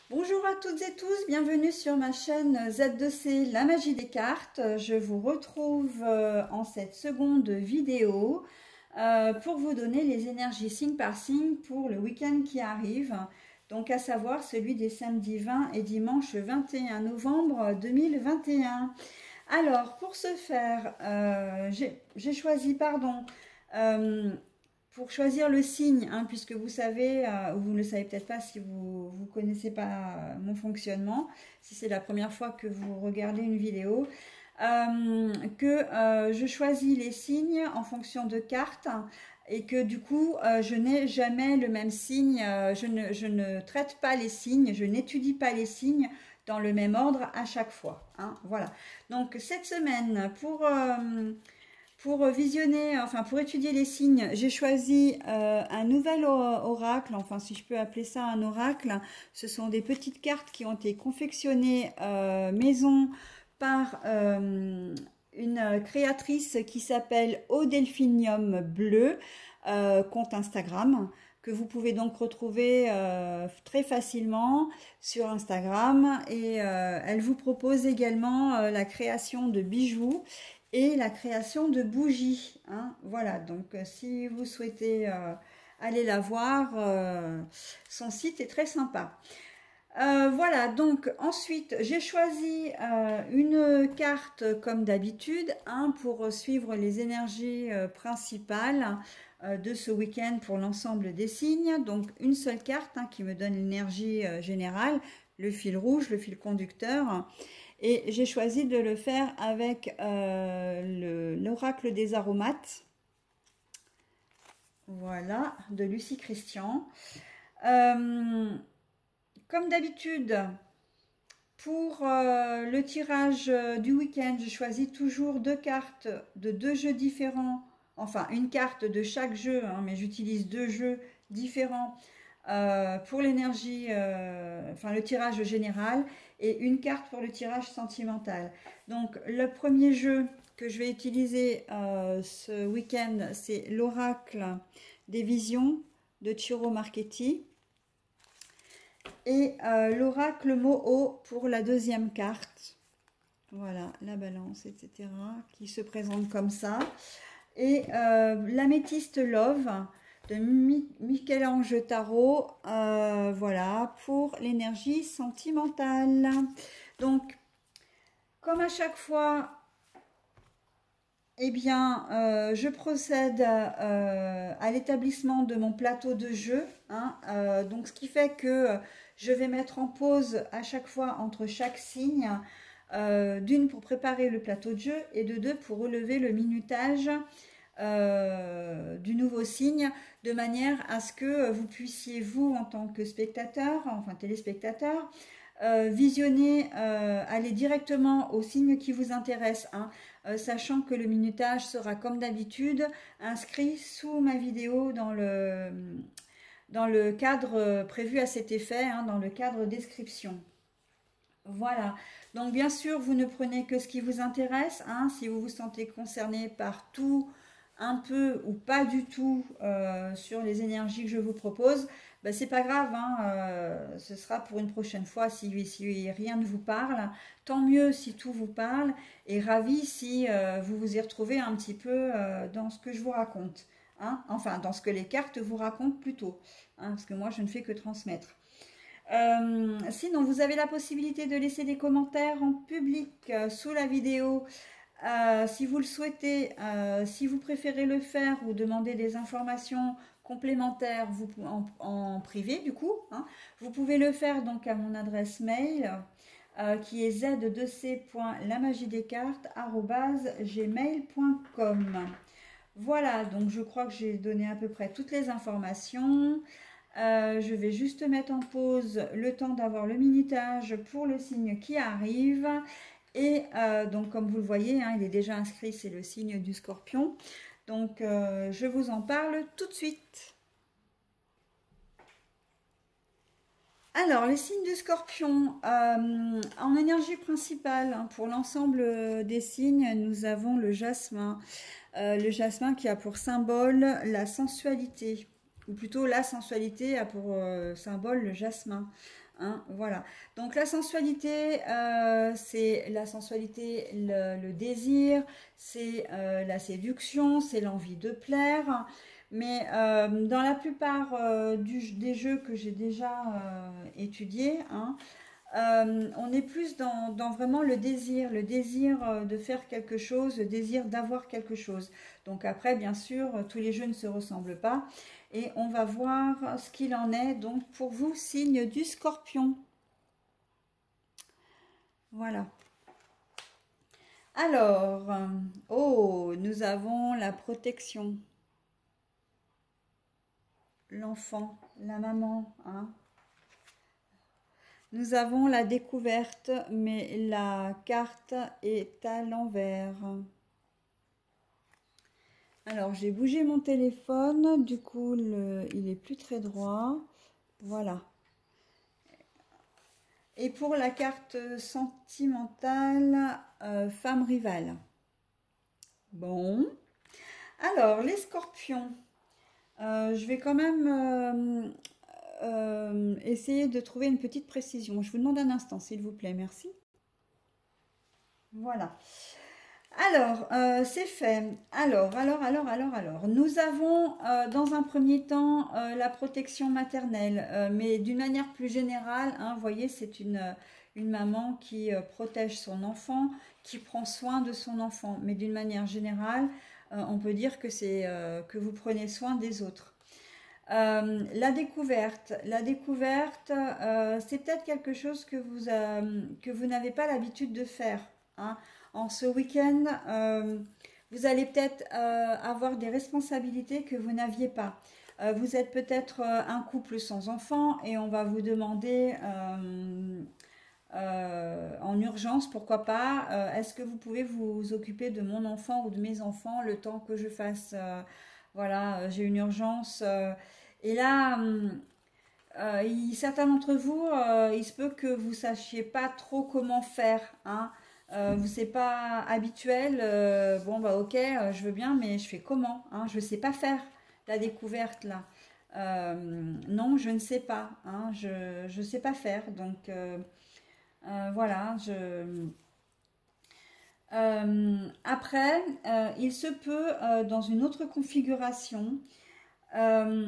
Bonjour à toutes et tous, bienvenue sur ma chaîne Z2C, la magie des cartes. Je vous retrouve en cette seconde vidéo pour vous donner les énergies signe par signe pour le week-end qui arrive. Donc à savoir celui des samedis 20 et dimanche 21 novembre 2021. Alors pour ce faire, j'ai choisi, pour choisir le signe, puisque vous savez, ou vous ne le savez peut-être pas si vous ne connaissez pas mon fonctionnement, si c'est la première fois que vous regardez une vidéo, je choisis les signes en fonction de cartes et que du coup, je n'ai jamais le même signe, je ne traite pas les signes, je n'étudie pas les signes dans le même ordre à chaque fois. Voilà. Donc cette semaine, pour visionner, pour étudier les signes, j'ai choisi un nouvel oracle, enfin si je peux appeler ça un oracle. Ce sont des petites cartes qui ont été confectionnées maison par une créatrice qui s'appelle Au Delphinium Bleu, compte Instagram, que vous pouvez donc retrouver très facilement sur Instagram. Et elle vous propose également la création de bijoux et la création de bougies. Voilà, donc si vous souhaitez aller la voir, son site est très sympa. Voilà, donc ensuite j'ai choisi une carte comme d'habitude pour suivre les énergies principales de ce week-end pour l'ensemble des signes. Donc une seule carte qui me donne l'énergie générale, le fil rouge, le fil conducteur. Et j'ai choisi de le faire avec l'oracle des aromates. Voilà, de Lucie Christian. Comme d'habitude, pour le tirage du week-end, je choisis toujours deux cartes de deux jeux différents. Enfin, une carte de chaque jeu, mais j'utilise deux jeux différents pour l'énergie, le tirage général, et une carte pour le tirage sentimental. Donc le premier jeu que je vais utiliser ce week-end, c'est l'oracle des visions de Ciro Marchetti et l'oracle Moho pour la deuxième carte. Voilà, la balance, etc., qui se présente comme ça. Et l'améthyste Love de Michel-Ange Tarot, voilà, pour l'énergie sentimentale. Donc, comme à chaque fois, je procède à l'établissement de mon plateau de jeu. Donc, ce qui fait que je vais mettre en pause à chaque fois entre chaque signe, d'une pour préparer le plateau de jeu et de deux pour relever le minutage du nouveau signe, de manière à ce que vous puissiez, vous en tant que spectateur, téléspectateur, visionner, aller directement au signe qui vous intéresse, sachant que le minutage sera comme d'habitude inscrit sous ma vidéo dans le cadre prévu à cet effet, dans le cadre description. Voilà, donc bien sûr vous ne prenez que ce qui vous intéresse, si vous vous sentez concerné par tout, un peu ou pas du tout sur les énergies que je vous propose, c'est pas grave, ce sera pour une prochaine fois si rien ne vous parle. Tant mieux si tout vous parle, et ravi si vous vous y retrouvez un petit peu dans ce que je vous raconte, dans ce que les cartes vous racontent plutôt, parce que moi je ne fais que transmettre. Sinon, vous avez la possibilité de laisser des commentaires en public sous la vidéo. Si vous le souhaitez, si vous préférez le faire ou demander des informations complémentaires en privé du coup, vous pouvez le faire donc à mon adresse mail qui est z2c.lamagiedescartes@gmail.com. Voilà, donc je crois que j'ai donné à peu près toutes les informations. Je vais juste mettre en pause le temps d'avoir le minutage pour le signe qui arrive. Et donc comme vous le voyez, il est déjà inscrit, c'est le signe du Scorpion. Donc je vous en parle tout de suite. Alors les signes du Scorpion, en énergie principale, pour l'ensemble des signes, nous avons le jasmin. Le jasmin qui a pour symbole la sensualité. ou plutôt la sensualité a pour symbole le jasmin. Hein, voilà. Donc la sensualité, c'est la sensualité, le désir, c'est la séduction, c'est l'envie de plaire. Mais dans la plupart des jeux que j'ai déjà étudiés, hein, on est plus dans vraiment le désir de faire quelque chose, le désir d'avoir quelque chose. Donc après, bien sûr, tous les jeux ne se ressemblent pas. Et on va voir ce qu'il en est. Donc pour vous, signe du Scorpion. Voilà. Alors, oh, nous avons la protection. L'enfant, la maman, hein. Nous avons la découverte, mais la carte est à l'envers. Alors, j'ai bougé mon téléphone, du coup, il est plus très droit. Voilà. Et pour la carte sentimentale, femme rivale. Bon. Alors, les scorpions. Je vais quand même essayer de trouver une petite précision. Je vous demande un instant, s'il vous plaît. Merci. Voilà. Alors, c'est fait. Alors. Nous avons dans un premier temps la protection maternelle, mais d'une manière plus générale, hein, vous voyez, c'est une maman qui protège son enfant, qui prend soin de son enfant. Mais d'une manière générale, on peut dire que c'est que vous prenez soin des autres. La découverte, c'est peut-être quelque chose que vous n'avez pas l'habitude de faire, hein. En ce week-end, vous allez peut-être avoir des responsabilités que vous n'aviez pas. Vous êtes peut-être un couple sans enfant et on va vous demander en urgence, pourquoi pas, est-ce que vous pouvez vous occuper de mon enfant ou de mes enfants le temps que je fasse, voilà, j'ai une urgence. Et là, certains d'entre vous, il se peut que vous ne sachiez pas trop comment faire, hein. Vous c'est pas habituel, bon bah ok, je veux bien, mais je fais comment, hein, je ne sais pas faire la découverte là. Non, je ne sais pas, hein, je ne sais pas faire, donc voilà. Après, il se peut dans une autre configuration euh,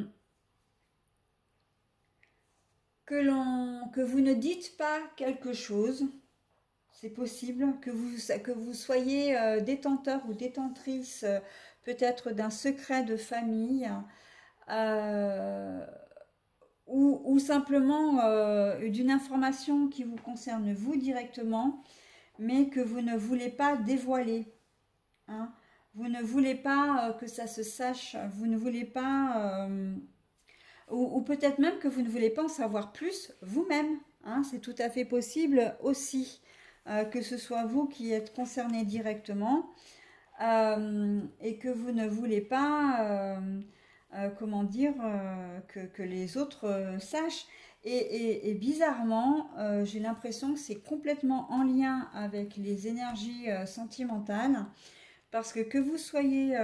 que vous ne dites pas quelque chose. C'est possible que vous soyez détenteur ou détentrice peut-être d'un secret de famille euh, ou simplement d'une information qui vous concerne vous directement, mais que vous ne voulez pas dévoiler, hein. Vous ne voulez pas que ça se sache, vous ne voulez pas, ou peut-être même que vous ne voulez pas en savoir plus vous-même, hein. C'est tout à fait possible aussi. Que ce soit vous qui êtes concerné directement et que vous ne voulez pas, comment dire, que les autres sachent. Et bizarrement, j'ai l'impression que c'est complètement en lien avec les énergies sentimentales, parce que vous soyez,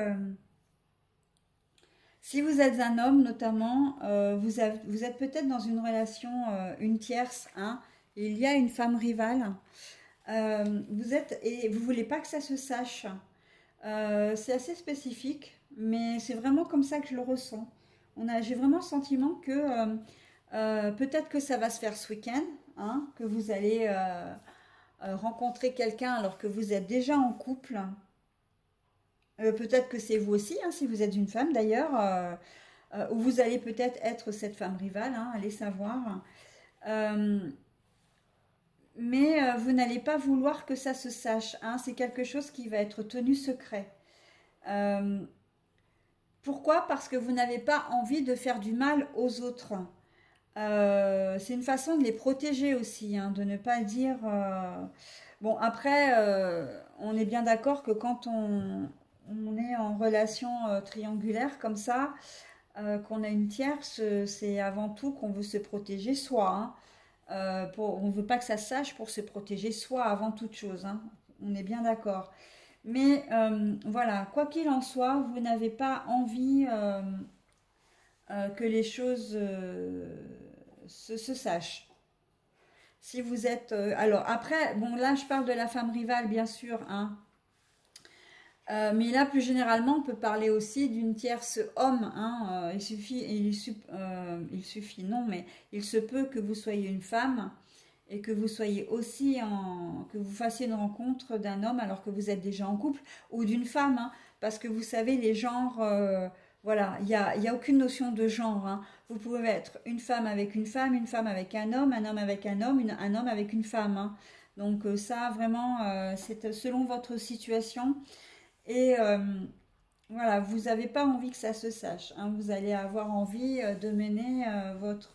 si vous êtes un homme notamment, vous êtes peut-être dans une relation, une tierce, hein, et il y a une femme rivale. Vous êtes et vous voulez pas que ça se sache. C'est assez spécifique, mais c'est vraiment comme ça que je le ressens. J'ai vraiment le sentiment que peut-être que ça va se faire ce week-end, hein, que vous allez rencontrer quelqu'un alors que vous êtes déjà en couple. Peut-être que c'est vous aussi, hein, si vous êtes une femme d'ailleurs, ou vous allez peut-être être cette femme rivale, hein, allez savoir. Euh, mais vous n'allez pas vouloir que ça se sache, hein. C'est quelque chose qui va être tenu secret. Euh, Pourquoi? Parce que vous n'avez pas envie de faire du mal aux autres. C'est une façon de les protéger aussi, hein, de ne pas dire... Bon, après, on est bien d'accord que quand on est en relation triangulaire comme ça, qu'on a une tierce, c'est avant tout qu'on veut se protéger soi, hein. On ne veut pas que ça se sache pour se protéger soi avant toute chose, hein. On est bien d'accord. Mais voilà, quoi qu'il en soit, vous n'avez pas envie que les choses se sachent. Si vous êtes... alors après, bon là je parle de la femme rivale bien sûr, hein. Mais là plus généralement on peut parler aussi d'une tierce homme, hein. Il suffit non, mais il se peut que vous soyez une femme et que vous soyez aussi que vous fassiez une rencontre d'un homme alors que vous êtes déjà en couple, ou d'une femme, hein, parce que vous savez les genres, voilà, il y a aucune notion de genre, hein. Vous pouvez être une femme avec une femme avec un homme avec un homme, un homme avec une femme, hein. Donc ça vraiment c'est selon votre situation et voilà, vous n'avez pas envie que ça se sache, hein. Vous allez avoir envie de mener votre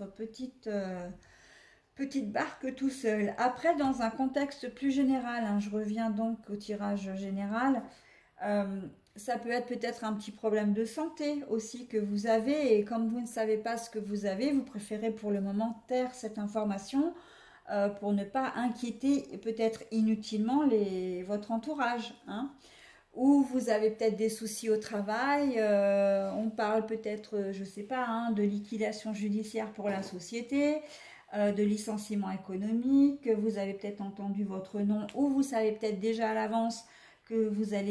petite barque tout seul. Après, dans un contexte plus général, hein, je reviens donc au tirage général, euh, ça peut être peut-être un petit problème de santé aussi que vous avez, et comme vous ne savez pas ce que vous avez, vous préférez pour le moment taire cette information pour ne pas inquiéter peut-être inutilement votre entourage, hein. Ou vous avez peut-être des soucis au travail, on parle peut-être, je ne sais pas, hein, de liquidation judiciaire pour la société, de licenciement économique, vous avez peut-être entendu votre nom, ou vous savez peut-être déjà à l'avance que vous allez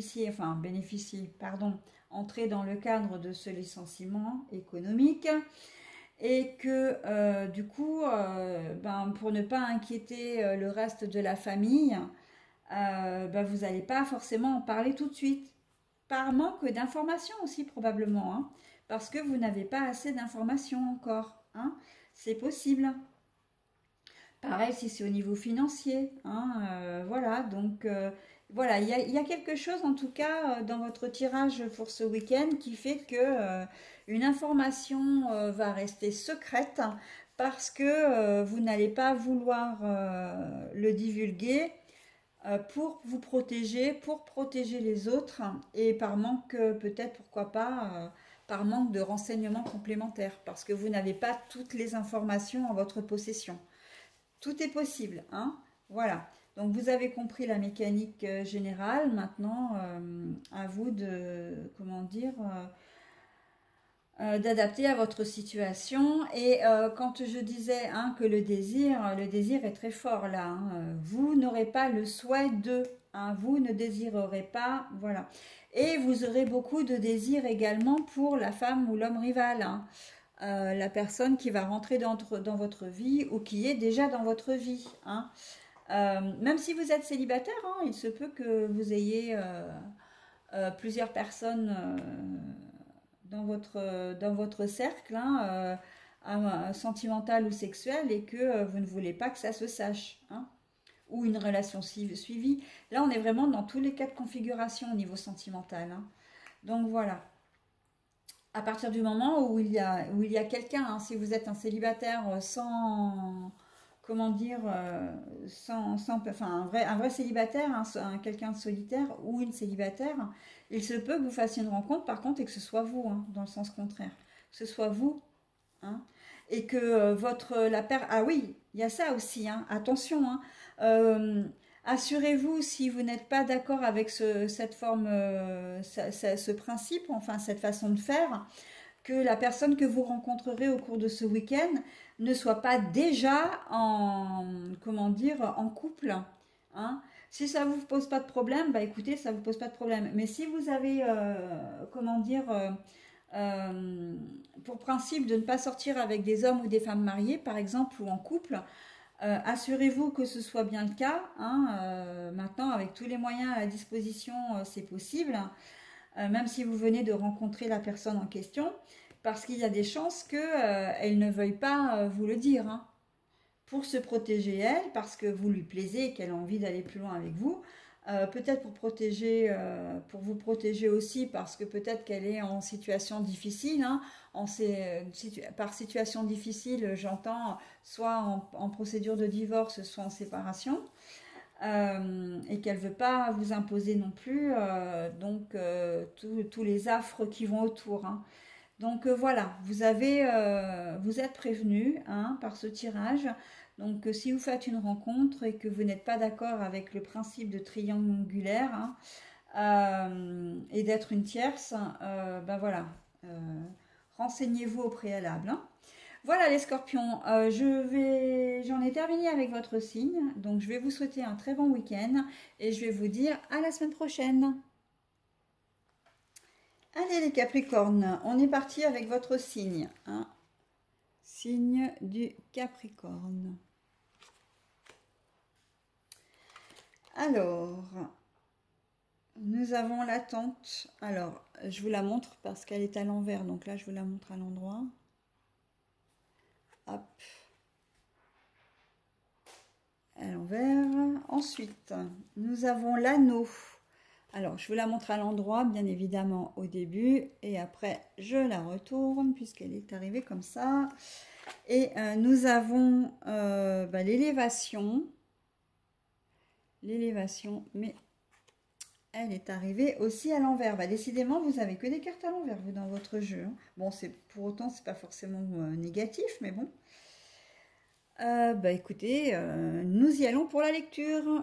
entrer dans le cadre de ce licenciement économique, et que du coup, pour ne pas inquiéter le reste de la famille, vous n'allez pas forcément en parler tout de suite. Par manque d'informations aussi probablement, hein, parce que vous n'avez pas assez d'informations encore, hein, c'est possible. Pareil si c'est au niveau financier, hein, voilà, donc voilà, il y a quelque chose en tout cas dans votre tirage pour ce week-end qui fait que une information va rester secrète parce que vous n'allez pas vouloir le divulguer pour vous protéger, pour protéger les autres, et par manque, peut-être, pourquoi pas, par manque de renseignements complémentaires, parce que vous n'avez pas toutes les informations en votre possession. Tout est possible, hein. Voilà. Donc vous avez compris la mécanique générale. Maintenant, à vous de, comment dire, d'adapter à votre situation. Et quand je disais, hein, que le désir est très fort là, hein. Vous n'aurez pas le souhait de, hein, vous ne désirerez pas, voilà. Et vous aurez beaucoup de désir également pour la femme ou l'homme rival, hein. La personne qui va rentrer dans votre vie ou qui est déjà dans votre vie, hein. Même si vous êtes célibataire, hein, il se peut que vous ayez plusieurs personnes dans votre cercle, hein, sentimental ou sexuel, et que vous ne voulez pas que ça se sache, hein, ou une relation suivie. Là, on est vraiment dans tous les cas de configuration au niveau sentimental, hein. Donc voilà. À partir du moment où il y a quelqu'un, hein, si vous êtes un célibataire sans, comment dire, enfin un vrai célibataire, hein, quelqu'un de solitaire ou une célibataire, il se peut que vous fassiez une rencontre par contre et que ce soit vous, hein, dans le sens contraire, que ce soit vous, hein, et que ah oui, il y a ça aussi, hein, attention, hein, assurez-vous, si vous n'êtes pas d'accord avec cette forme, ce principe, enfin cette façon de faire, que la personne que vous rencontrerez au cours de ce week-end ne soit pas déjà comment dire, en couple, hein. Si ça ne vous pose pas de problème, bah écoutez, ça ne vous pose pas de problème. Mais si vous avez, comment dire, pour principe de ne pas sortir avec des hommes ou des femmes mariées, par exemple, ou en couple, assurez-vous que ce soit bien le cas, hein. Maintenant, avec tous les moyens à disposition, c'est possible, même si vous venez de rencontrer la personne en question, parce qu'il y a des chances qu'elle ne veuille pas vous le dire, hein, pour se protéger elle, parce que vous lui plaisez et qu'elle a envie d'aller plus loin avec vous, peut-être pour vous protéger aussi, parce que peut-être qu'elle est en situation difficile, hein, par situation difficile, j'entends soit en procédure de divorce, soit en séparation, et qu'elle ne veut pas vous imposer non plus, tous les affres qui vont autour, hein. Donc voilà, vous êtes prévenu, hein, par ce tirage. Donc si vous faites une rencontre et que vous n'êtes pas d'accord avec le principe de triangulaire, hein, et d'être une tierce, voilà, renseignez-vous au préalable, hein. Voilà les scorpions, j'en ai terminé avec votre signe, donc je vais vous souhaiter un très bon week-end et je vais vous dire à la semaine prochaine. Allez les capricornes, on est parti avec votre signe, hein. Signe du Capricorne. Alors, nous avons l'attente. Alors, je vous la montre parce qu'elle est à l'envers, donc là je vous la montre à l'endroit. Hop. À l'envers. Ensuite, nous avons l'anneau. Alors, je vous la montre à l'endroit, bien évidemment, au début. Et après, je la retourne puisqu'elle est arrivée comme ça. Et nous avons l'élévation. L'élévation, mais elle est arrivée aussi à l'envers. Bah, décidément, vous avez que des cartes à l'envers, vous, dans votre jeu, hein. Bon, pour autant, c'est pas forcément négatif, mais bon. Écoutez, nous y allons pour la lecture.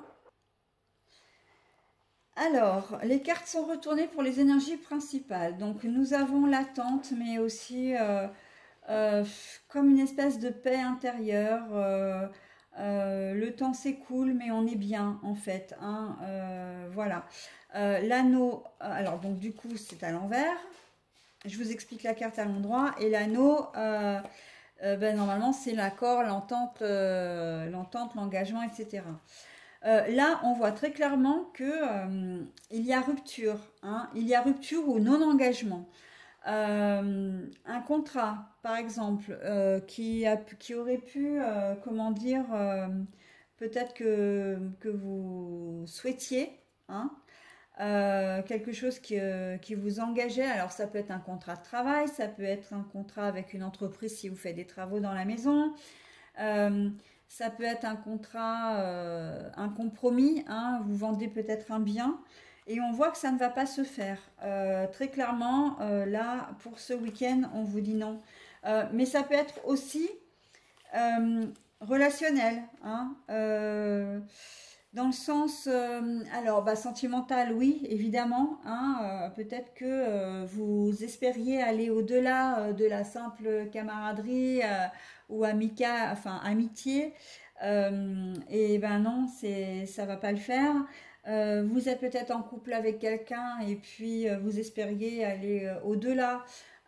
Alors, les cartes sont retournées pour les énergies principales. Donc, nous avons l'attente, mais aussi comme une espèce de paix intérieure. Le temps s'écoule, mais on est bien, en fait, hein, voilà. L'anneau, alors, donc, du coup, c'est à l'envers. Je vous explique la carte à l'endroit. Et l'anneau, normalement, c'est l'accord, l'entente, l'engagement, etc. Là, on voit très clairement que il y a rupture, hein, il y a rupture ou non-engagement. Un contrat, par exemple, qui aurait pu, comment dire, peut-être que vous souhaitiez, hein, quelque chose qui vous engageait. Alors, ça peut être un contrat de travail, ça peut être un contrat avec une entreprise si vous faites des travaux dans la maison. Ça peut être un contrat, un compromis, hein, vous vendez peut-être un bien et on voit que ça ne va pas se faire. Très clairement, là, pour ce week-end, on vous dit non. Mais ça peut être aussi relationnel, hein, dans le sens, sentimental, oui, évidemment, hein, peut-être que vous espériez aller au-delà de la simple camaraderie ou amitié, et ben non, ça va pas le faire. Vous êtes peut-être en couple avec quelqu'un et puis vous espériez aller au-delà,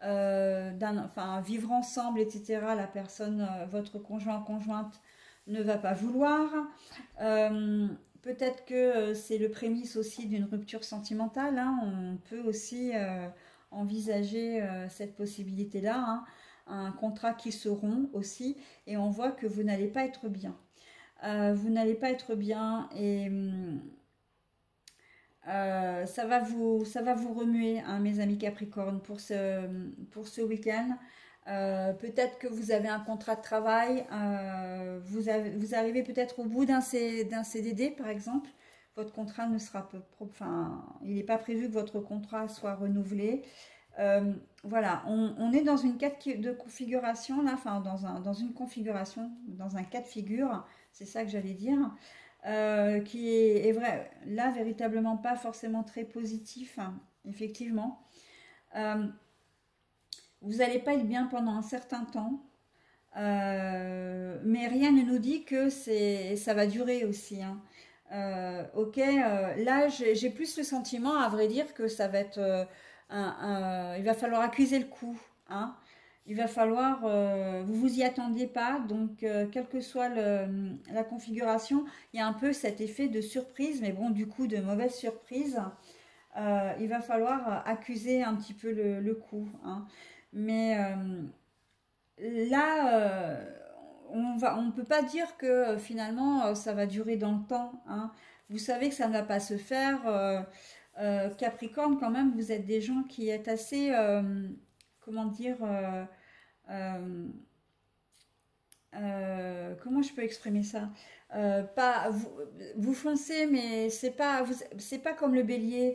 vivre ensemble, etc. La personne, votre conjointe, ne va pas vouloir. Peut-être que c'est le prémisse aussi d'une rupture sentimentale, hein. On peut aussi envisager cette possibilité-là, hein. Un contrat qui se rompt aussi, et on voit que vous n'allez pas être bien. Vous n'allez pas être bien et ça va vous remuer, hein, mes amis Capricorne, pour ce week-end. Peut-être que vous avez un contrat de travail, vous arrivez peut-être au bout d'un CDD par exemple. Votre contrat ne sera il n'est pas prévu que votre contrat soit renouvelé. Voilà, on est dans une cas de configuration là, dans une configuration, dans un cas de figure, c'est ça que j'allais dire, qui est vrai, là véritablement pas forcément très positif, hein, effectivement. Vous n'allez pas être bien pendant un certain temps, mais rien ne nous dit que ça va durer aussi, hein. Là j'ai plus le sentiment, à vrai dire, que ça va être il va falloir accuser le coup, hein. Il va falloir, vous y attendiez pas, donc quelle que soit la configuration, il y a un peu cet effet de surprise, mais bon, du coup de mauvaise surprise. Il va falloir accuser un petit peu le coup, hein. Mais là, on ne peut pas dire que finalement ça va durer dans le temps, hein. Vous savez que ça ne va pas se faire. Capricorne, quand même, vous êtes des gens qui êtes assez, comment dire, comment je peux exprimer ça, pas vous foncez, mais c'est pas comme le bélier.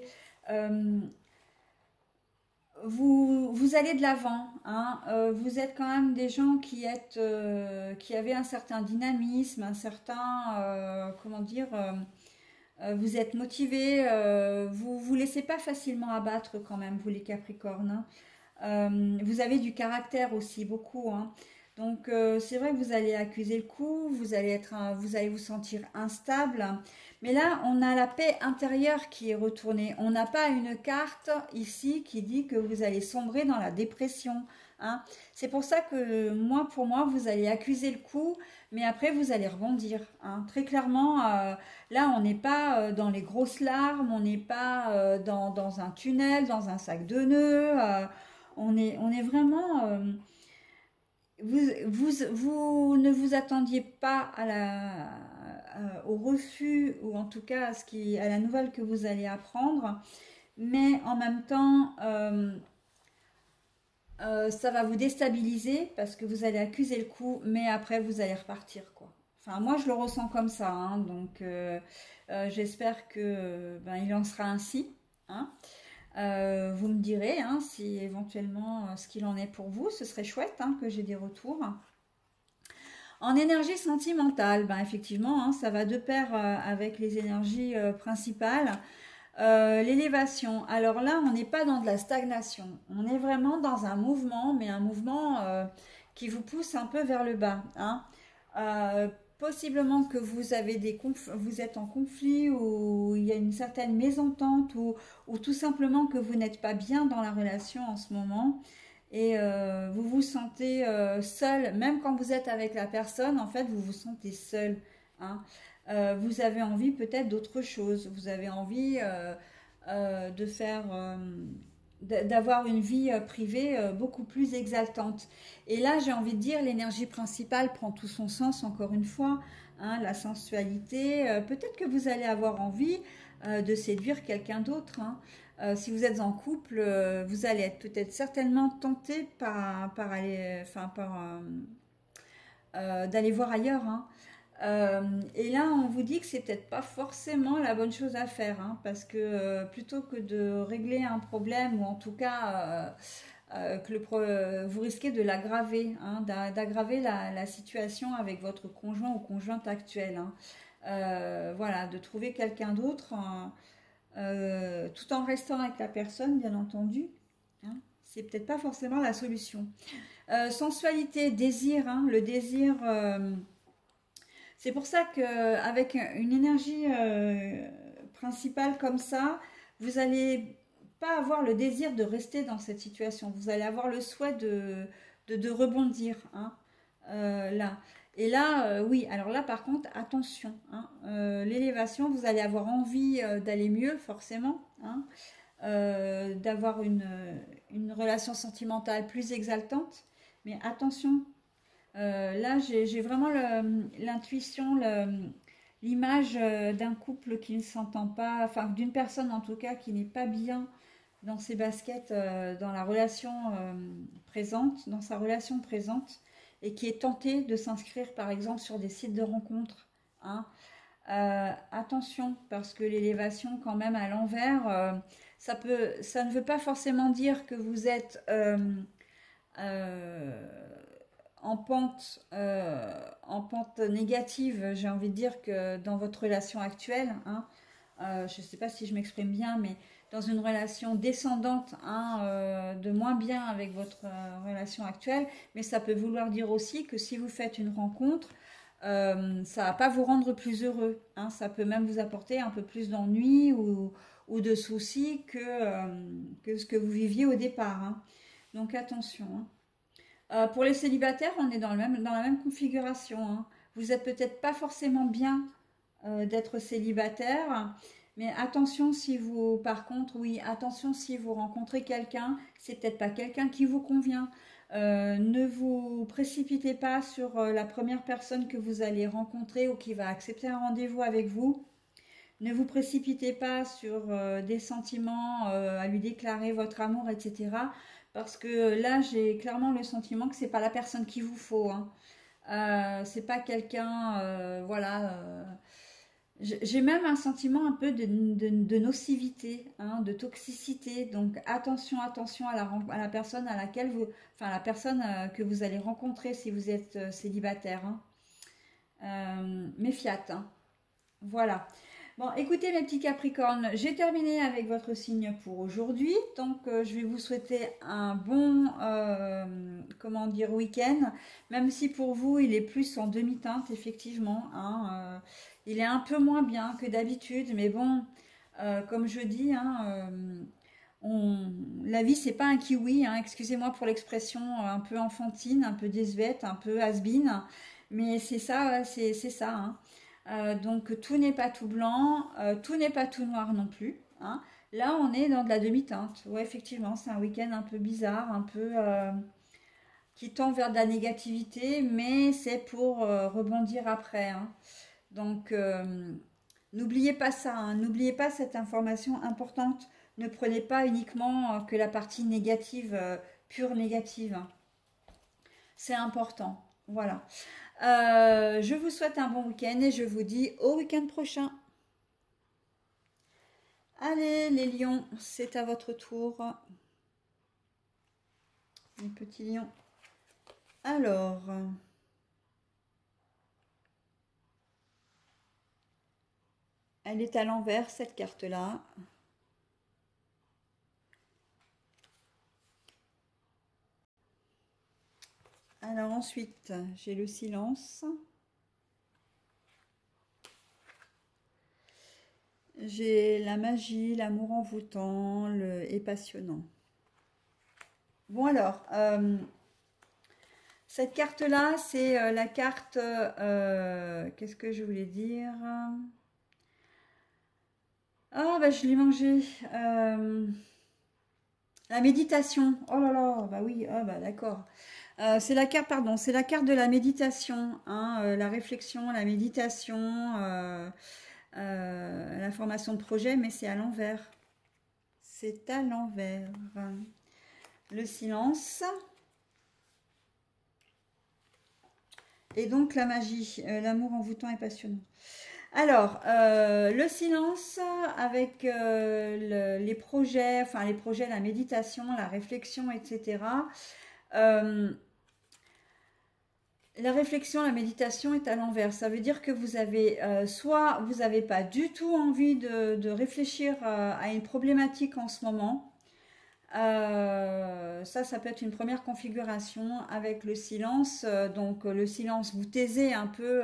Vous allez de l'avant, hein. Vous êtes quand même des gens qui avaient un certain dynamisme, un certain, comment dire, vous êtes motivés, vous laissez pas facilement abattre quand même, vous les Capricornes, hein. Vous avez du caractère aussi, beaucoup, hein. Donc, c'est vrai que vous allez accuser le coup, vous allez vous sentir instable. Mais là, on a la paix intérieure qui est retournée. On n'a pas une carte ici qui dit que vous allez sombrer dans la dépression, hein. C'est pour ça que moi, pour moi, vous allez accuser le coup, mais après, vous allez rebondir, hein. Très clairement, là, on n'est pas dans les grosses larmes, on n'est pas dans un tunnel, dans un sac de nœuds. On est vraiment... vous ne vous attendiez pas au refus, ou en tout cas à la nouvelle que vous allez apprendre, mais en même temps, ça va vous déstabiliser parce que vous allez accuser le coup, mais après vous allez repartir, quoi. Enfin, moi je le ressens comme ça, hein, donc j'espère que ben, il en sera ainsi, hein. Vous me direz, hein, si éventuellement ce qu'il en est pour vous, ce serait chouette, hein, que j'ai des retours. En énergie sentimentale, ben effectivement, hein, ça va de pair avec les énergies principales. L'élévation, alors là, on n'est pas dans de la stagnation, on est vraiment dans un mouvement, mais un mouvement qui vous pousse un peu vers le bas, hein. Possiblement que vous êtes en conflit, ou il y a une certaine mésentente, ou tout simplement que vous n'êtes pas bien dans la relation en ce moment, et vous vous sentez seul, même quand vous êtes avec la personne, en fait vous vous sentez seul, hein. Vous avez envie peut-être d'autre chose, vous avez envie de faire... d'avoir une vie privée beaucoup plus exaltante. Et là, j'ai envie de dire, l'énergie principale prend tout son sens, encore une fois, hein, la sensualité. Peut-être que vous allez avoir envie de séduire quelqu'un d'autre, hein. Si vous êtes en couple, vous allez être peut-être certainement tenté d'aller voir ailleurs, hein. Et là, on vous dit que c'est peut-être pas forcément la bonne chose à faire, hein, parce que plutôt que de régler un problème, ou en tout cas vous risquez de l'aggraver, hein, d'aggraver la situation avec votre conjoint ou conjointe actuelle, hein. Voilà, de trouver quelqu'un d'autre, hein, tout en restant avec la personne, bien entendu, hein. C'est peut-être pas forcément la solution. Sensualité, désir, hein, le désir... c'est pour ça qu'avec une énergie principale comme ça, vous n'allez pas avoir le désir de rester dans cette situation. Vous allez avoir le souhait de rebondir, hein, là. Et là, oui, alors là par contre, attention, hein, l'élévation, vous allez avoir envie d'aller mieux, forcément, hein, d'avoir une relation sentimentale plus exaltante. Mais attention, là, j'ai vraiment l'intuition, l'image d'un couple qui ne s'entend pas, enfin d'une personne en tout cas qui n'est pas bien dans ses baskets, dans la relation présente, dans sa relation présente, et qui est tentée de s'inscrire par exemple sur des sites de rencontres, hein. Attention, parce que l'élévation quand même à l'envers, ça ne veut pas forcément dire que vous êtes... en pente négative, j'ai envie de dire, que dans votre relation actuelle, hein, je ne sais pas si je m'exprime bien, mais dans une relation descendante, hein, de moins bien avec votre relation actuelle, mais ça peut vouloir dire aussi que si vous faites une rencontre, ça ne va pas vous rendre plus heureux, hein, ça peut même vous apporter un peu plus d'ennui ou de soucis que ce que vous viviez au départ, hein. Donc attention, hein. Pour les célibataires, on est dans la même configuration, hein. Vous n'êtes peut-être pas forcément bien d'être célibataire, mais attention si vous, par contre, oui, attention si vous rencontrez quelqu'un, c'est peut-être pas quelqu'un qui vous convient. Ne vous précipitez pas sur la première personne que vous allez rencontrer ou qui va accepter un rendez-vous avec vous. Ne vous précipitez pas sur des sentiments, à lui déclarer votre amour, etc. Parce que là, j'ai clairement le sentiment que c'est pas la personne qu'il vous faut, hein. C'est pas quelqu'un, voilà. J'ai même un sentiment un peu de nocivité, hein, de toxicité. Donc attention, attention à la personne à laquelle enfin la personne que vous allez rencontrer si vous êtes célibataire, hein. Méfiate, hein. Voilà. Bon, écoutez mes petits Capricornes, j'ai terminé avec votre signe pour aujourd'hui. Donc, je vais vous souhaiter un bon, comment dire, week-end. Même si pour vous, il est plus en demi-teinte, effectivement. Hein, il est un peu moins bien que d'habitude. Mais bon, comme je dis, hein, la vie, c'est pas un kiwi. Hein, excusez-moi pour l'expression un peu enfantine, un peu désuète, un peu has-been. Mais c'est ça, ouais, c'est ça. Hein. Donc tout n'est pas tout blanc, tout n'est pas tout noir non plus. Hein. Là, on est dans de la demi-teinte. Ouais, effectivement, c'est un week-end un peu bizarre, un peu qui tend vers de la négativité, mais c'est pour rebondir après. Hein. Donc, n'oubliez pas ça, hein. N'oubliez pas cette information importante. Ne prenez pas uniquement que la partie négative, pure négative. Hein. C'est important. Voilà. Je vous souhaite un bon week-end et je vous dis au week-end prochain. Allez les lions, c'est à votre tour. Les petits lions. Alors, elle est à l'envers cette carte-là. Alors ensuite, j'ai le silence. J'ai la magie, l'amour envoûtant et passionnant. Bon alors, cette carte-là, c'est la carte, qu'est-ce que je voulais dire? Ah, bah je l'ai mangé. La méditation. Oh là là, bah oui, ah bah d'accord. C'est la carte, pardon, c'est la carte de la méditation, hein, la réflexion, la méditation, la formation de projet, mais c'est à l'envers. C'est à l'envers. Le silence. Et donc la magie, l'amour envoûtant et passionnant. Alors, le silence avec les projets, enfin les projets, la méditation, la réflexion, etc. La réflexion, la méditation est à l'envers. Ça veut dire que vous avez, soit vous n'avez pas du tout envie de réfléchir à une problématique en ce moment. Ça peut être une première configuration avec le silence. Donc le silence, vous taisez un peu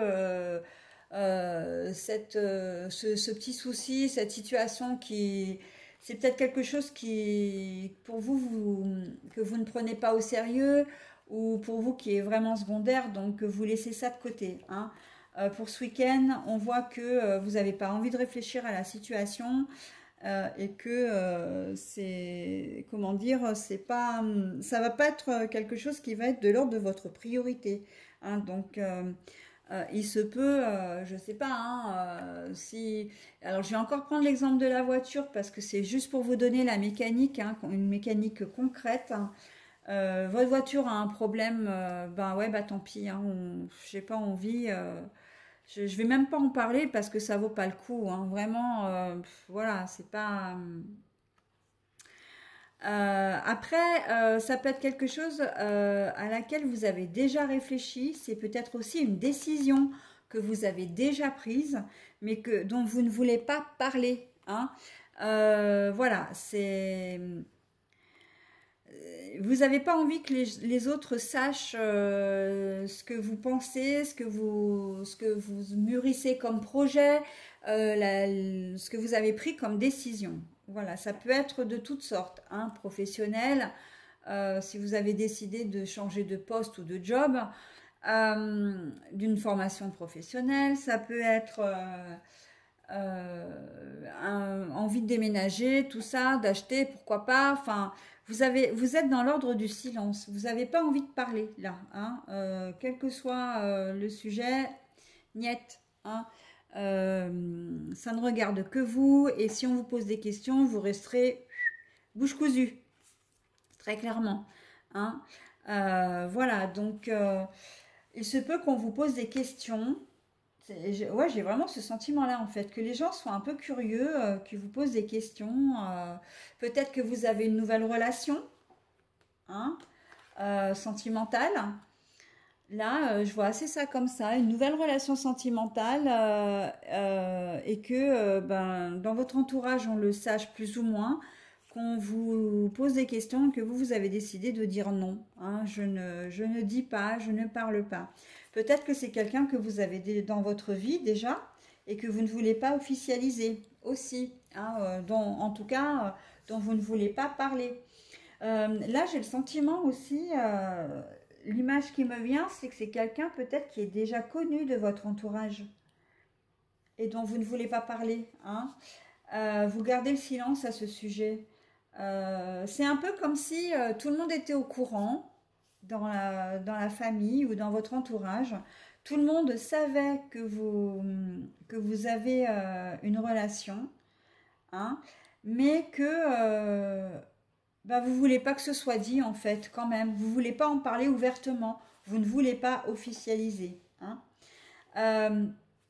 ce petit souci, cette situation qui... C'est peut-être quelque chose qui, pour vous, que vous ne prenez pas au sérieux ou pour vous qui est vraiment secondaire, donc vous laissez ça de côté. Hein. Pour ce week-end, on voit que vous n'avez pas envie de réfléchir à la situation et que c'est, comment dire, c'est pas, ça va pas être quelque chose qui va être de l'ordre de votre priorité. Hein. Donc, il se peut, je sais pas, hein, si... Alors, je vais encore prendre l'exemple de la voiture parce que c'est juste pour vous donner la mécanique, hein, une mécanique concrète. Hein. Votre voiture a un problème, ben ouais, bah tant pis, hein, j'ai pas envie... je vais même pas en parler parce que ça vaut pas le coup. Hein. Vraiment, voilà, c'est pas. Après, ça peut être quelque chose à laquelle vous avez déjà réfléchi. C'est peut-être aussi une décision que vous avez déjà prise, mais dont vous ne voulez pas parler. Hein. Voilà, c'est. Vous n'avez pas envie que les autres sachent ce que vous pensez, ce que vous mûrissez comme projet, ce que vous avez pris comme décision. Voilà, ça peut être de toutes sortes, hein, professionnel, si vous avez décidé de changer de poste ou de job, d'une formation professionnelle, ça peut être envie de déménager, tout ça, d'acheter, pourquoi pas, enfin... Vous êtes dans l'ordre du silence. Vous n'avez pas envie de parler là. Hein, quel que soit le sujet, niet. Hein, ça ne regarde que vous. Et si on vous pose des questions, vous resterez bouche cousue. Très clairement. Hein, voilà. Donc, il se peut qu'on vous pose des questions. Ouais, j'ai vraiment ce sentiment-là en fait, que les gens soient un peu curieux, qu'ils vous posent des questions. Peut-être que vous avez une nouvelle relation, hein, sentimentale. Là, je vois assez ça comme ça, une nouvelle relation sentimentale et que ben, dans votre entourage, on le sache plus ou moins, qu'on vous pose des questions, que vous avez décidé de dire non. Hein, je ne dis pas, je ne parle pas. Peut-être que c'est quelqu'un que vous avez dans votre vie déjà et que vous ne voulez pas officialiser aussi, hein, en tout cas, dont vous ne voulez pas parler. Là, j'ai le sentiment aussi, l'image qui me vient, c'est que c'est quelqu'un peut-être qui est déjà connu de votre entourage et dont vous ne voulez pas parler. Hein. Vous gardez le silence à ce sujet. C'est un peu comme si tout le monde était au courant dans la famille ou dans votre entourage. Tout le monde savait que vous avez une relation, hein, mais que bah, vous voulez pas que ce soit dit en fait quand même. Vous voulez pas en parler ouvertement. Vous ne voulez pas officialiser. Hein. Euh,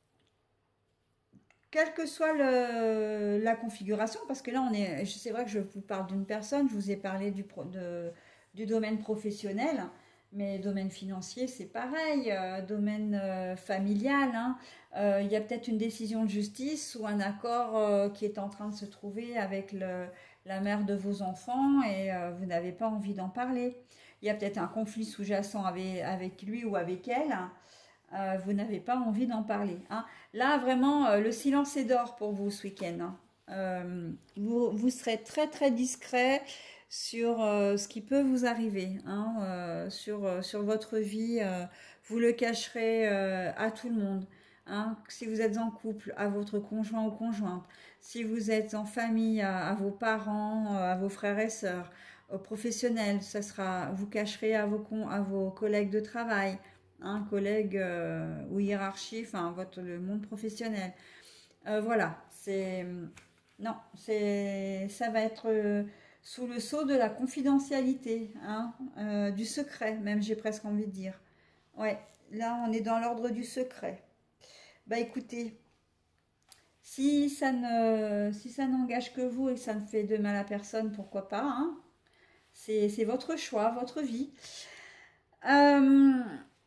Quelle que soit la configuration, parce que là on est, c'est vrai que je vous parle d'une personne, je vous ai parlé du domaine professionnel, mais domaine financier c'est pareil, domaine familial, hein. Il y a peut-être une décision de justice ou un accord qui est en train de se trouver avec la mère de vos enfants et vous n'avez pas envie d'en parler. Il y a peut-être un conflit sous-jacent avec lui ou avec elle. Vous n'avez pas envie d'en parler. Hein. Là, vraiment, le silence est d'or pour vous ce week-end. Hein. Vous serez très très discret sur ce qui peut vous arriver, hein, sur votre vie. Vous le cacherez à tout le monde. Hein. Si vous êtes en couple, à votre conjoint ou conjointe. Si vous êtes en famille, à vos parents, à vos frères et sœurs. Aux professionnels, ça sera, vous cacherez à vos collègues de travail, un collègue ou hiérarchie, enfin le monde professionnel. Voilà, c'est non, ça va être sous le sceau de la confidentialité, hein, du secret, même j'ai presque envie de dire. Ouais, là on est dans l'ordre du secret. Bah écoutez, si ça n'engage que vous et que ça ne fait de mal à personne, pourquoi pas, hein. C'est votre choix, votre vie. Euh,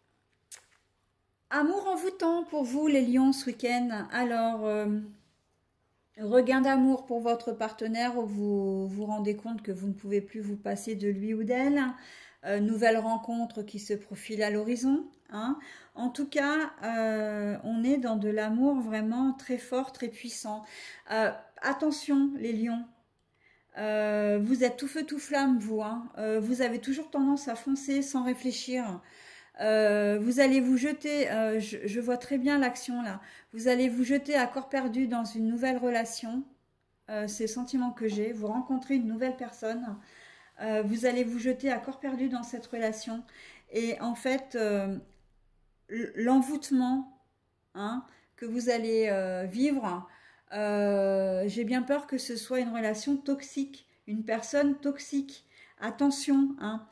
Amour envoûtant pour vous, les lions, ce week-end. Alors, regain d'amour pour votre partenaire où vous vous rendez compte que vous ne pouvez plus vous passer de lui ou d'elle. Nouvelle rencontre qui se profile à l'horizon. Hein. En tout cas, on est dans de l'amour vraiment très fort, très puissant. Attention, les lions. Vous êtes tout feu, tout flamme, vous. Hein. Vous avez toujours tendance à foncer sans réfléchir. Vous allez vous jeter, je vois très bien l'action là, vous allez vous jeter à corps perdu dans une nouvelle relation, c'est le sentiment que j'ai, vous rencontrez une nouvelle personne, vous allez vous jeter à corps perdu dans cette relation et en fait l'envoûtement, hein, que vous allez vivre, j'ai bien peur que ce soit une relation toxique, une personne toxique, attention, hein.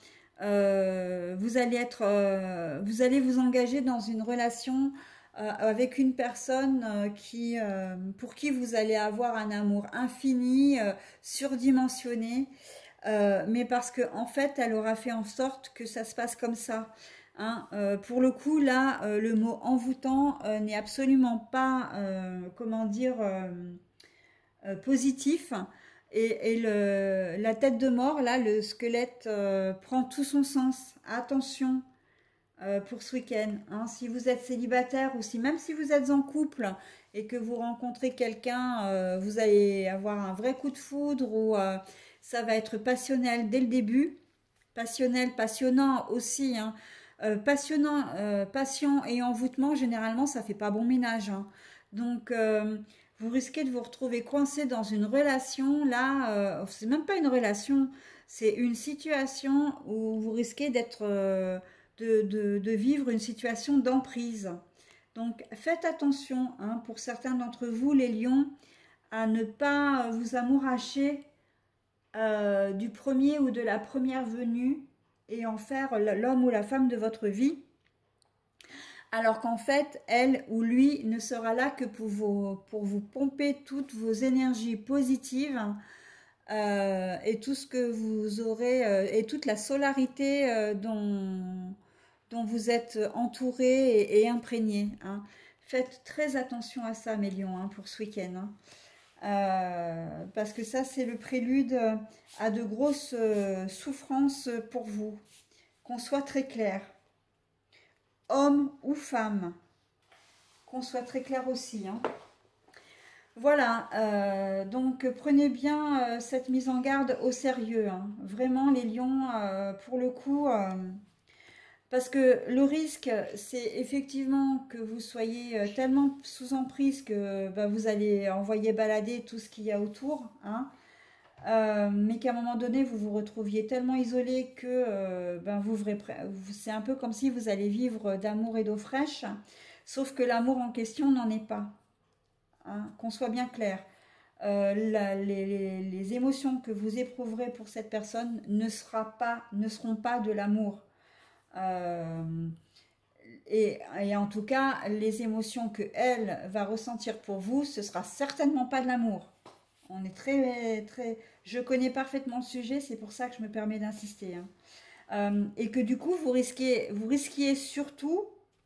Vous allez vous engager dans une relation avec une personne pour qui vous allez avoir un amour infini, surdimensionné, mais parce que en fait, elle aura fait en sorte que ça se passe comme ça. Hein. Pour le coup, là, le mot envoûtant n'est absolument pas, comment dire, positif. La tête de mort, là, le squelette prend tout son sens. Attention pour ce week-end. Hein. Si vous êtes célibataire ou même si vous êtes en couple et que vous rencontrez quelqu'un, vous allez avoir un vrai coup de foudre ou ça va être passionnel dès le début. Passionnel, passionnant aussi. Hein. Passionnant, passion et envoûtement, généralement, ça fait pas bon ménage. Hein. Donc, vous risquez de vous retrouver coincé dans une relation. Là, c'est même pas une relation, c'est une situation où vous risquez de vivre une situation d'emprise. Donc, faites attention, hein, pour certains d'entre vous, les lions, à ne pas vous amouracher du premier ou de la première venue et en faire l'homme ou la femme de votre vie, alors qu'en fait, elle ou lui ne sera là que pour vous pomper toutes vos énergies positives et tout ce que vous aurez, et toute la solarité dont vous êtes entouré et imprégné, hein. Faites très attention à ça, mes lions, hein, pour ce week-end, hein. Parce que ça, c'est le prélude à de grosses souffrances pour vous. Qu'on soit très clair, homme ou femme, qu'on soit très clair aussi, hein. Voilà, donc prenez bien cette mise en garde au sérieux, hein. Vraiment, les lions, pour le coup, parce que le risque, c'est effectivement que vous soyez tellement sous emprise que bah, vous allez envoyer balader tout ce qu'il y a autour, hein. Mais qu'à un moment donné, vous vous retrouviez tellement isolé que ben, c'est un peu comme si vous allez vivre d'amour et d'eau fraîche, sauf que l'amour en question n'en est pas, hein, qu'on soit bien clair. Les émotions que vous éprouverez pour cette personne ne seront pas de l'amour. Euh, et en tout cas, les émotions que elle va ressentir pour vous, ce sera certainement pas de l'amour. On est très. Je connais parfaitement le sujet, c'est pour ça que je me permets d'insister, hein. Et que du coup, vous risquiez surtout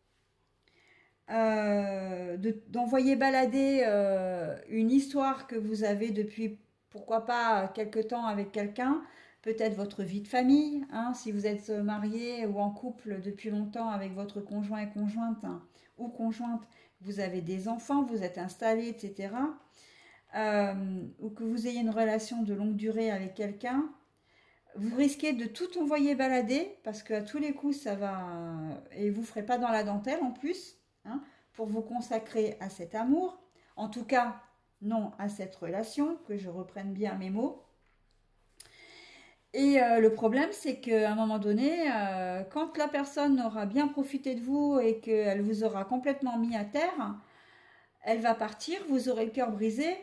d'envoyer balader une histoire que vous avez depuis, pourquoi pas, quelque temps avec quelqu'un, peut-être votre vie de famille, hein, si vous êtes marié ou en couple depuis longtemps avec votre conjoint et conjointe, hein, ou conjointe, vous avez des enfants, vous êtes installé, etc. Ou que vous ayez une relation de longue durée avec quelqu'un, vous risquez de tout envoyer balader parce qu'à tous les coups ça va et vous ne ferez pas dans la dentelle en plus, hein, pour vous consacrer à cet amour, en tout cas non à cette relation, que je reprenne bien mes mots. Et le problème, c'est qu'à un moment donné, quand la personne aura bien profité de vous et qu'elle vous aura complètement mis à terre, elle va partir, vous aurez le cœur brisé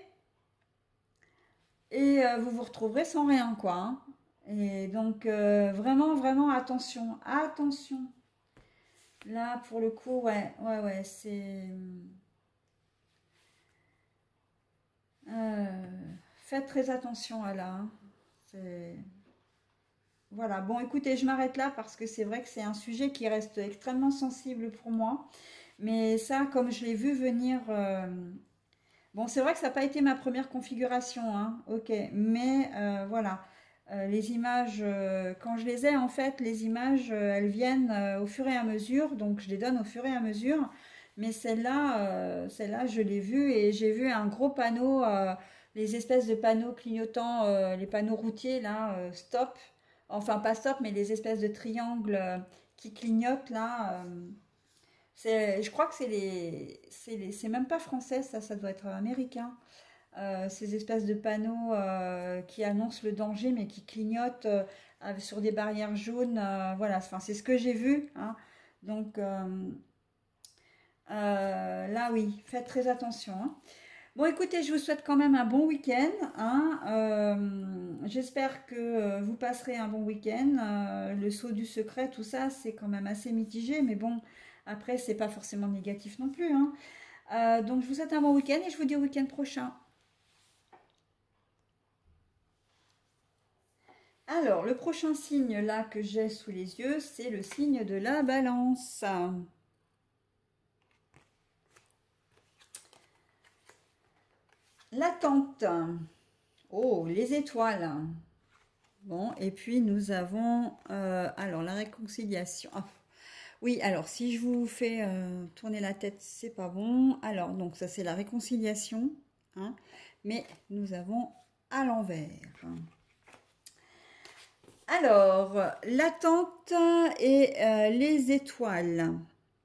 et vous vous retrouverez sans rien, quoi, hein. Et donc, vraiment, vraiment, attention, attention. Là, pour le coup, ouais, ouais, ouais, c'est... euh, faites très attention à là, hein. C'est... Voilà, bon, écoutez, je m'arrête là parce que c'est vrai que c'est un sujet qui reste extrêmement sensible pour moi. Mais ça, comme je l'ai vu venir... Bon, c'est vrai que ça n'a pas été ma première configuration, hein, ok, mais voilà. Les images, quand je les ai, en fait, les images, elles viennent au fur et à mesure, donc je les donne au fur et à mesure. Mais celle-là, je l'ai vue et j'ai vu un gros panneau, les espèces de panneaux clignotants, les panneaux routiers, là, stop. Enfin, pas stop, mais les espèces de triangles qui clignotent, là. Je crois que c'est même pas français, ça doit être américain. Ces espèces de panneaux qui annoncent le danger mais qui clignotent sur des barrières jaunes. Voilà, enfin, c'est ce que j'ai vu, hein. Donc là, oui, faites très attention, hein. Bon, écoutez, je vous souhaite quand même un bon week-end, hein. J'espère que vous passerez un bon week-end. Le saut du secret, tout ça, c'est quand même assez mitigé, mais bon, après, c'est pas forcément négatif non plus, hein. Donc, je vous souhaite un bon week-end et je vous dis au week-end prochain. Alors, le prochain signe là que j'ai sous les yeux, c'est le signe de la balance. L'attente. Oh, les étoiles. Bon, et puis nous avons alors la réconciliation. Ah, oui, alors si je vous fais tourner la tête, c'est pas bon. Alors, donc ça c'est la réconciliation, hein, mais nous avons à l'envers. Alors, l'attente et les étoiles.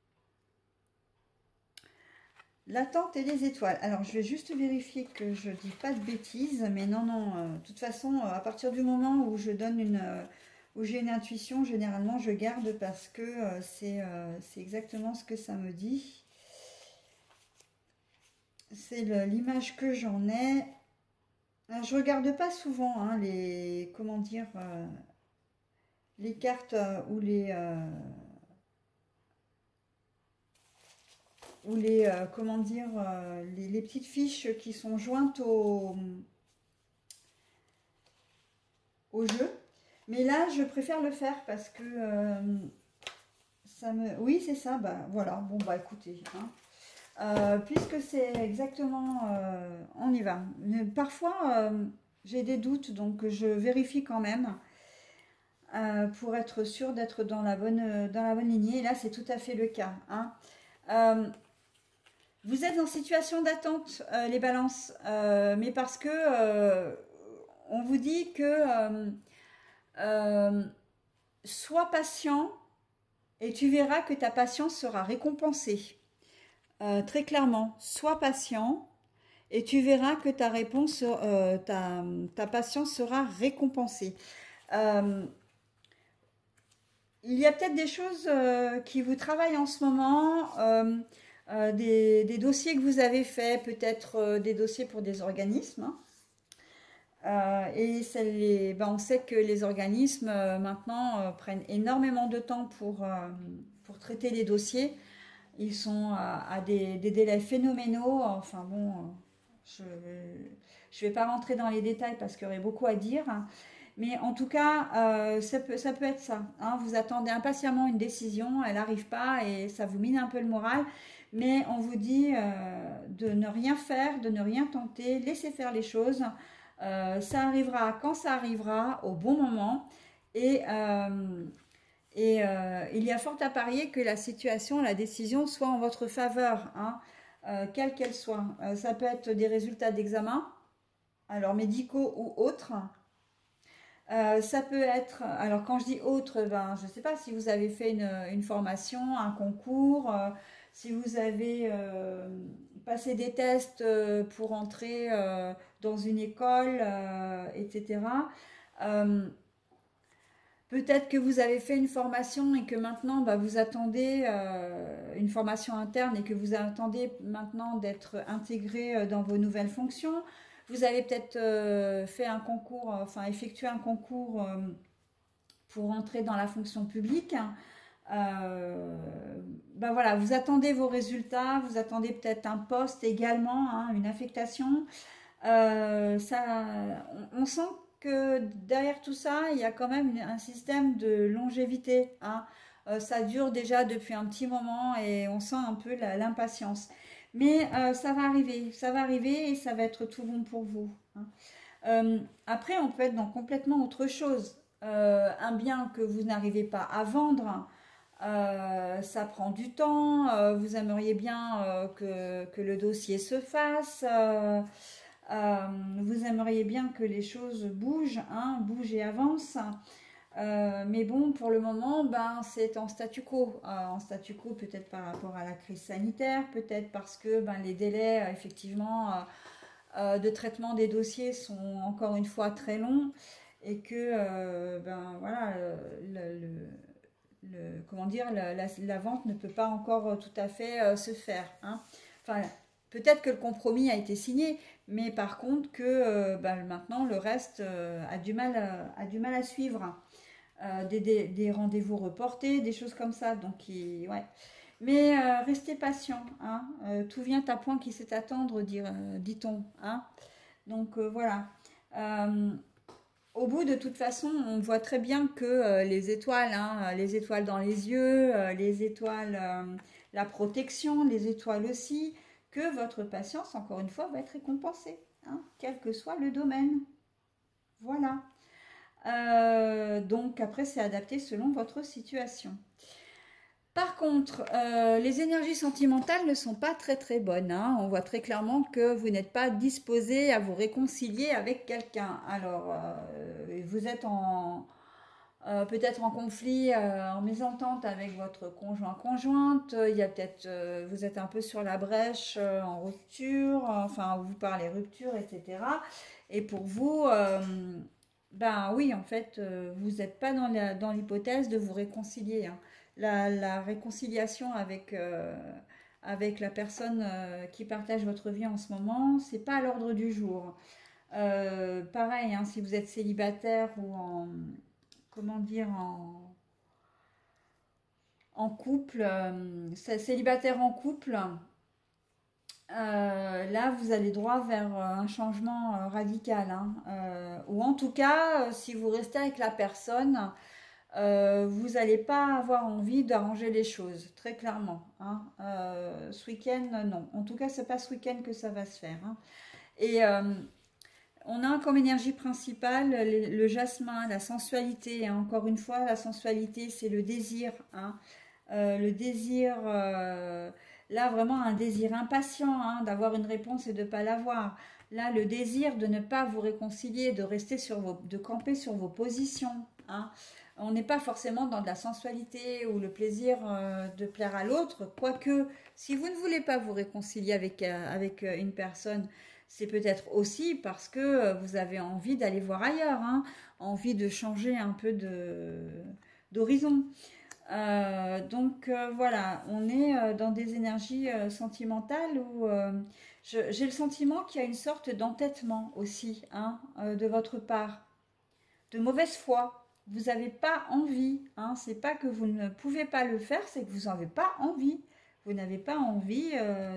L'attente et les étoiles. Alors, je vais juste vérifier que je dis pas de bêtises, mais non, non. De toute façon, à partir du moment où je donne où j'ai une intuition, généralement, je garde parce que c'est exactement ce que ça me dit. C'est l'image que j'en ai. Alors, je regarde pas souvent, hein, comment dire, les cartes ou comment dire, les petites fiches qui sont jointes au jeu. Mais là, je préfère le faire parce que Oui, c'est ça. Bah, voilà. Bon, bah écoutez. Hein. Puisque c'est exactement... on y va. Mais parfois, j'ai des doutes, donc je vérifie quand même pour être sûre d'être dans la bonne lignée. Et là, c'est tout à fait le cas. Hein. Euh, Vous êtes en situation d'attente, les balances, mais parce que on vous dit que euh, sois patient et tu verras que ta patience sera récompensée. Très clairement, sois patient et tu verras que ta patience sera récompensée. Euh, il y a peut-être des choses qui vous travaillent en ce moment, des dossiers que vous avez faits, peut-être des dossiers pour des organismes. Hein. On sait que les organismes maintenant prennent énormément de temps pour traiter les dossiers. Ils sont à des délais phénoménaux. Enfin bon, je ne vais pas rentrer dans les détails parce qu'il y aurait beaucoup à dire. Mais en tout cas, ça peut être ça. Hein. Vous attendez impatiemment une décision, elle n'arrive pas et ça vous mine un peu le moral. Mais on vous dit de ne rien faire, de ne rien tenter, laissez faire les choses. Ça arrivera quand ça arrivera, au bon moment. Et, il y a fort à parier que la situation, la décision soit en votre faveur, hein, quelle qu'elle soit. Ça peut être des résultats d'examen, alors médicaux ou autres. Ça peut être, alors quand je dis autre, ben, je ne sais pas si vous avez fait une formation, un concours, si vous avez passé des tests pour entrer dans une école, etc. Euh, Peut-être que vous avez fait une formation et que maintenant bah, vous attendez une formation interne et que vous attendez maintenant d'être intégré dans vos nouvelles fonctions. Vous avez peut-être fait un concours, enfin effectué un concours pour entrer dans la fonction publique. Ben voilà, vous attendez vos résultats, vous attendez peut-être un poste également, hein, une affectation. On sent que derrière tout ça, il y a quand même un système de longévité. Hein. Ça dure déjà depuis un petit moment et on sent un peu l'impatience. Mais ça va arriver et ça va être tout bon pour vous. Hein. Après, on peut être dans complètement autre chose. Un bien que vous n'arrivez pas à vendre, ça prend du temps. Vous aimeriez bien que le dossier se fasse. Vous aimeriez bien que les choses bougent, hein, bougent et avancent. Mais bon, pour le moment, ben, c'est en statu quo. En statu quo peut-être par rapport à la crise sanitaire, peut-être parce que ben, les délais, effectivement, de traitement des dossiers sont encore une fois très longs et que ben, voilà, comment dire, la vente ne peut pas encore tout à fait se faire. Hein. Enfin, peut-être que le compromis a été signé, mais par contre que ben, maintenant le reste a du mal à suivre. Des rendez-vous reportés, des choses comme ça. Donc, ouais. Mais restez patient. Hein. Tout vient à point qui sait attendre, dit-on. Hein. Donc, voilà. Au bout, de toute façon, on voit très bien que les étoiles, hein, les étoiles dans les yeux, les étoiles, la protection, les étoiles aussi, que votre patience, encore une fois, va être récompensée, hein, quel que soit le domaine. Voilà. Donc après, c'est adapté selon votre situation. Par contre, les énergies sentimentales ne sont pas très très bonnes. Hein. On voit très clairement que vous n'êtes pas disposé à vous réconcilier avec quelqu'un. Alors, vous êtes peut-être en conflit, en mésentente avec votre conjointe. Il y a peut-être, vous êtes un peu sur la brèche, en rupture. Enfin, vous parlez rupture, etc. Et pour vous, ben oui, en fait, vous n'êtes pas dans l'hypothèse de vous réconcilier. Hein. La réconciliation avec la personne qui partage votre vie en ce moment, c'est pas à l'ordre du jour. Pareil, hein, si vous êtes célibataire ou comment dire, en couple, célibataire en couple, là, vous allez droit vers un changement radical. Hein. Ou en tout cas, si vous restez avec la personne, vous n'allez pas avoir envie d'arranger les choses, très clairement. Hein. Ce week-end, non. En tout cas, c'est pas ce week-end que ça va se faire. Hein. Et on a comme énergie principale le jasmin, la sensualité. Hein. Encore une fois, la sensualité, c'est le désir. Hein. Le désir, là vraiment un désir impatient hein, d'avoir une réponse et de ne pas l'avoir. Là, le désir de ne pas vous réconcilier, de rester de camper sur vos positions. Hein. On n'est pas forcément dans de la sensualité ou le plaisir de plaire à l'autre, quoique si vous ne voulez pas vous réconcilier avec une personne, c'est peut-être aussi parce que vous avez envie d'aller voir ailleurs, hein, envie de changer un peu d'horizon. Voilà, on est dans des énergies sentimentales où j'ai le sentiment qu'il y a une sorte d'entêtement aussi hein, de votre part, de mauvaise foi. Vous n'avez pas envie, hein, c'est pas que vous ne pouvez pas le faire, c'est que vous n'avez pas envie. Vous n'avez pas envie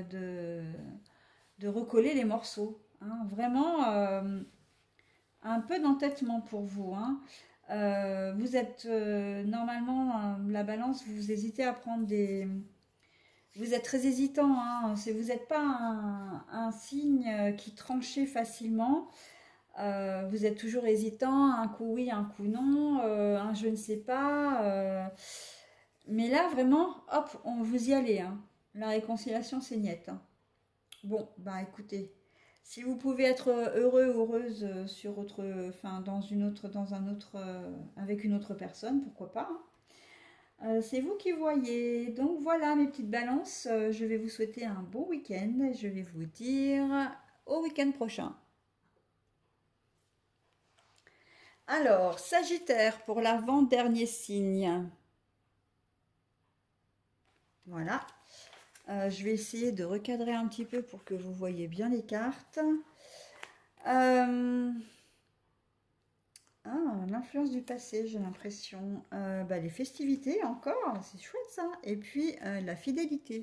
de recoller les morceaux. Hein. Vraiment un peu d'entêtement pour vous. Hein. Vous êtes normalement la balance, vous hésitez à prendre des... Vous êtes très hésitant, hein. Vous n'êtes pas un signe qui tranchez facilement. Vous êtes toujours hésitant, un coup oui, un coup non, un je ne sais pas. Mais là, vraiment, hop, on vous y allez. Hein. La réconciliation, c'est niette. Hein. Bon, bah écoutez, si vous pouvez être heureux ou heureuse sur autre, enfin, dans un autre, avec une autre personne, pourquoi pas. Hein. C'est vous qui voyez. Donc voilà mes petites balances. Je vais vous souhaiter un bon week-end. Je vais vous dire au week-end prochain. Alors, Sagittaire pour l'avant-dernier signe. Voilà. Je vais essayer de recadrer un petit peu pour que vous voyez bien les cartes. L'influence du passé, j'ai l'impression. Les festivités encore, c'est chouette ça. Et puis la fidélité.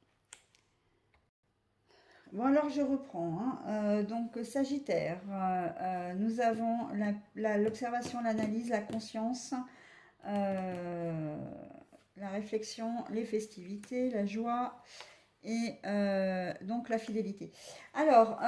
Bon alors je reprends. Hein. Donc Sagittaire, nous avons l'observation, l'analyse, la conscience, la réflexion, les festivités, la joie et donc la fidélité. Alors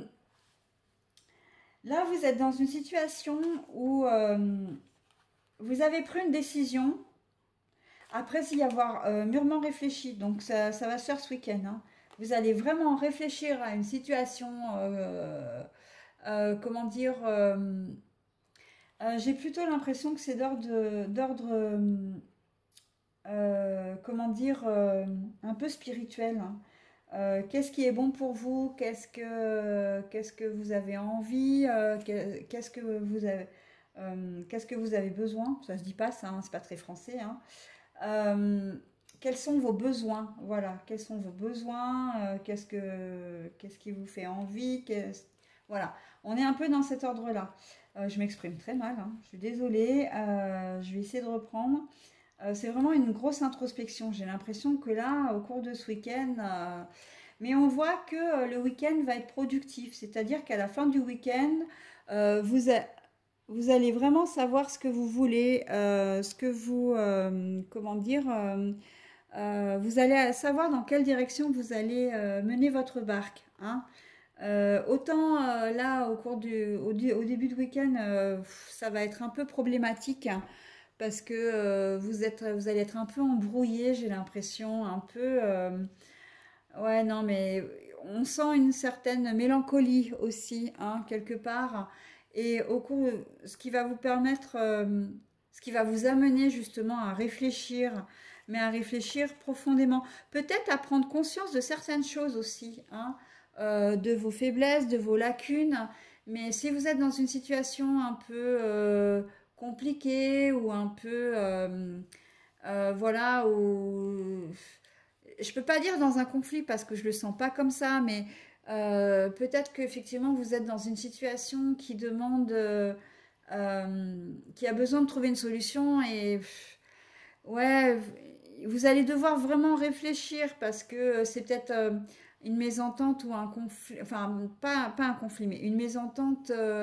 là vous êtes dans une situation où vous avez pris une décision après y avoir mûrement réfléchi. Donc ça va se faire ce week-end. Hein. Vous allez vraiment réfléchir à une situation, comment dire, j'ai plutôt l'impression que c'est d'ordre comment dire, un peu spirituel. Hein. Qu'est-ce qui est bon pour vous? Qu'est-ce que vous avez envie? Qu'est-ce que vous avez besoin? Ça se dit pas ça, hein, c'est pas très français. Hein. Quels sont vos besoins? Voilà, quels sont vos besoins? Qu'est-ce qui vous fait envie? Voilà, on est un peu dans cet ordre-là. Je m'exprime très mal, hein. Je suis désolée. Je vais essayer de reprendre. C'est vraiment une grosse introspection. J'ai l'impression que là, au cours de ce week-end, mais on voit que le week-end va être productif. C'est-à-dire qu'à la fin du week-end, vous allez vraiment savoir ce que vous voulez, ce que vous, comment dire, vous allez savoir dans quelle direction vous allez mener votre barque. Hein. Autant là, au début de week-end, ça va être un peu problématique hein, parce que vous allez être un peu embrouillé, j'ai l'impression, un peu... ouais, non, mais on sent une certaine mélancolie aussi, hein, quelque part. Et au cours, ce qui va vous permettre, ce qui va vous amener justement à réfléchir, mais à réfléchir profondément. Peut-être à prendre conscience de certaines choses aussi, hein, de vos faiblesses, de vos lacunes. Mais si vous êtes dans une situation un peu compliquée ou un peu, voilà, où... Je peux pas dire dans un conflit parce que je le sens pas comme ça, mais peut-être qu'effectivement vous êtes dans une situation qui demande, qui a besoin de trouver une solution et ouais, vous allez devoir vraiment réfléchir parce que c'est peut-être une mésentente ou un conflit, enfin pas un conflit, mais une mésentente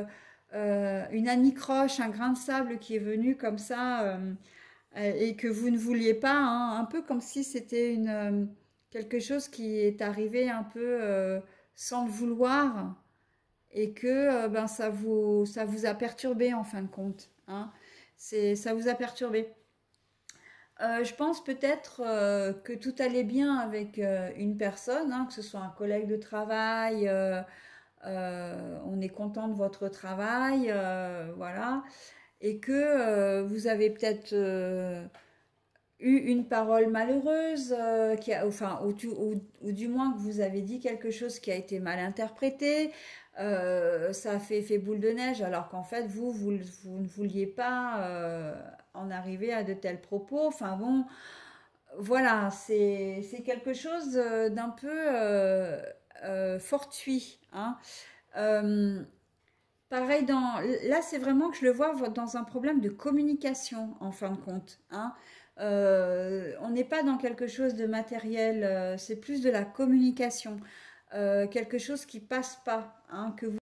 une anicroche, un grain de sable qui est venu comme ça et que vous ne vouliez pas, hein, un peu comme si c'était quelque chose qui est arrivé un peu sans le vouloir et que ben, ça vous a perturbé en fin de compte. Hein. Ça vous a perturbé. Je pense peut-être que tout allait bien avec une personne, hein, que ce soit un collègue de travail, on est content de votre travail, voilà, et que vous avez peut-être eu une parole malheureuse, enfin, ou du moins que vous avez dit quelque chose qui a été mal interprété, ça a fait effet boule de neige, alors qu'en fait, vous ne vouliez pas en arriver à de tels propos. Enfin bon, voilà, c'est quelque chose d'un peu fortuit. Hein. Euh, Pareil, là, c'est vraiment que je le vois dans un problème de communication, en fin de compte. Hein. On n'est pas dans quelque chose de matériel, c'est plus de la communication, quelque chose qui passe pas, hein, que